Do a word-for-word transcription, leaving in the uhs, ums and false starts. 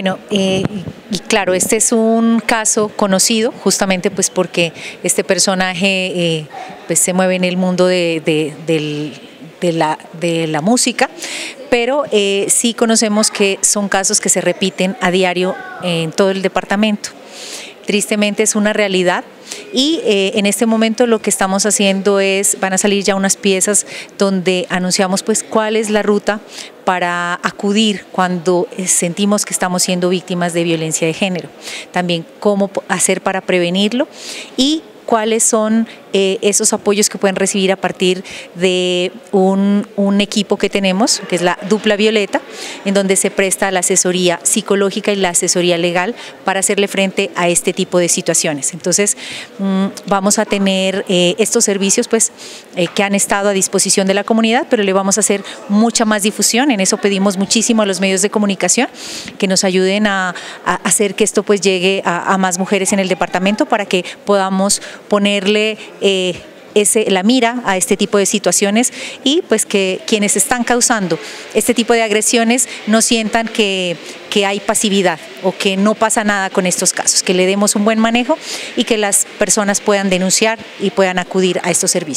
Bueno, eh, y claro, este es un caso conocido justamente pues porque este personaje eh, pues se mueve en el mundo de, de, del, de, la, de la música, pero eh, sí conocemos que son casos que se repiten a diario en todo el departamento. Tristemente es una realidad y eh, en este momento lo que estamos haciendo es, van a salir ya unas piezas donde anunciamos pues cuál es la ruta para acudir cuando sentimos que estamos siendo víctimas de violencia de género, también cómo hacer para prevenirlo y cuáles son eh, esos apoyos que pueden recibir a partir de un, un equipo que tenemos, que es la Dupla Violeta, en donde se presta la asesoría psicológica y la asesoría legal para hacerle frente a este tipo de situaciones. Entonces, mmm, vamos a tener eh, estos servicios pues, eh, que han estado a disposición de la comunidad, pero le vamos a hacer mucha más difusión. En eso pedimos muchísimo a los medios de comunicación que nos ayuden a, a hacer que esto pues, llegue a, a más mujeres en el departamento para que podamos ponerle eh, ese, la mira a este tipo de situaciones y pues que quienes están causando este tipo de agresiones no sientan que, que hay pasividad o que no pasa nada con estos casos, que le demos un buen manejo y que las personas puedan denunciar y puedan acudir a estos servicios.